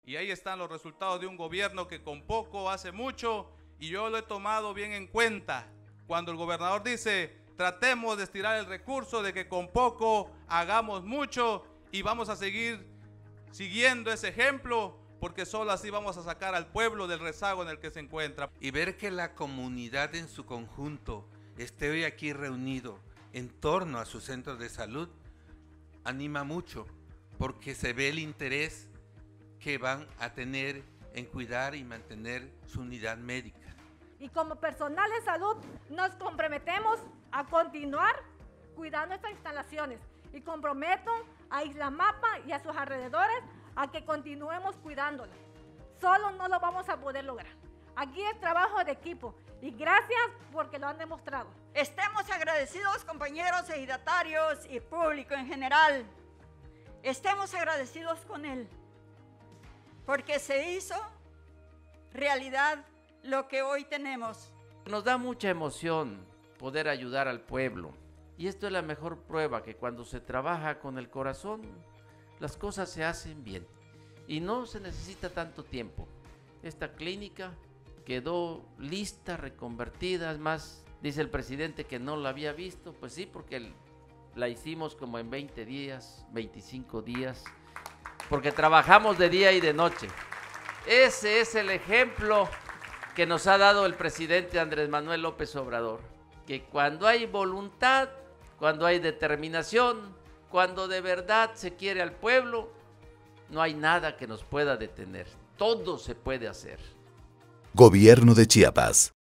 Y ahí están los resultados de un gobierno que con poco hace mucho, y yo lo he tomado bien en cuenta. Cuando el gobernador dice, tratemos de estirar el recurso, de que con poco hagamos mucho, y vamos a seguir siguiendo ese ejemplo, porque solo así vamos a sacar al pueblo del rezago en el que se encuentra. Y ver que la comunidad en su conjunto esté hoy aquí reunido en torno a sus centros de salud, anima mucho, porque se ve el interés que van a tener en cuidar y mantener su unidad médica. Y como personal de salud nos comprometemos a continuar cuidando estas instalaciones y comprometo a Islamapa y a sus alrededores a que continuemos cuidándolas. Solo no lo vamos a poder lograr. Aquí es trabajo de equipo y gracias porque lo han demostrado. Estemos agradecidos, compañeros ejidatarios y público en general. Estemos agradecidos con él porque se hizo realidad lo que hoy tenemos. Nos da mucha emoción poder ayudar al pueblo y esto es la mejor prueba que cuando se trabaja con el corazón las cosas se hacen bien y no se necesita tanto tiempo. Esta clínica quedó lista, reconvertida, es más, dice el presidente que no la había visto, pues sí, porque la hicimos como en 20 días, 25 días, porque trabajamos de día y de noche. Ese es el ejemplo que nos ha dado el presidente Andrés Manuel López Obrador, que cuando hay voluntad, cuando hay determinación, cuando de verdad se quiere al pueblo, no hay nada que nos pueda detener. Todo se puede hacer. Gobierno de Chiapas.